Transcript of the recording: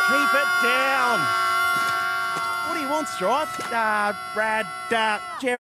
Keep it down. What do you want, Stripe? Brad, Jerry.